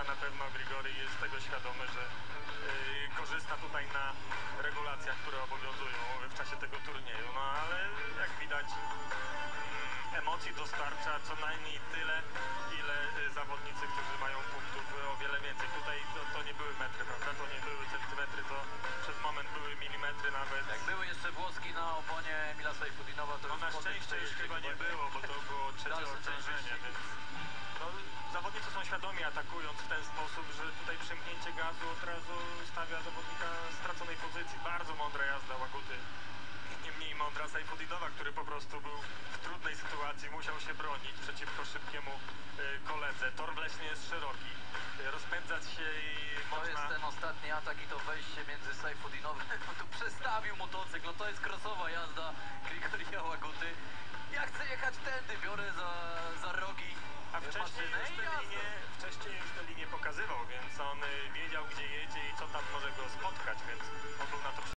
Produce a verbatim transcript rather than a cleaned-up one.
na pewno Grigori jest tego świadomy, że yy, korzysta tutaj na regulacjach, które obowiązują w czasie tego turnieju. No ale jak widać, yy, emocji dostarcza co najmniej tyle, ile yy, zawodnicy, którzy mają punktów yy, o wiele więcej. Tutaj to, to nie były metry, prawda? To nie były centymetry, to przez moment były milimetry nawet. Jak były jeszcze włoski na oponie Emila Sajfudinowa, to No już na potem szczęście już chyba nie było, bo to było trzecie Dalsze okrążenie, części. więc no, zawodnicy są świadomi, atakując w ten sposób, że tutaj przymknięcie gazu od razu stawia zawodnika w straconej pozycji. Bardzo mądra jazda Łaguty. Nie mniej mądra Sajfudinowa, który po prostu był w trudnej sytuacji, musiał się bronić przeciwko szybkiemu y, koledze. Tor wleśnie jest szeroki, y, rozpędzać się i To można... jest ten ostatni atak i to wejście między Sajfudinowem, bo tu przestawił motocykl, no to jest crossowa jazda Grigoria Łaguty. Ja chcę jechać tędy, biorę za, za rogi A wcześniej maszynę już, i te jazda. linie, wcześniej już te linie pokazywał, więc on y, wiedział, gdzie jedzie i co tam może go spotkać, więc on był na to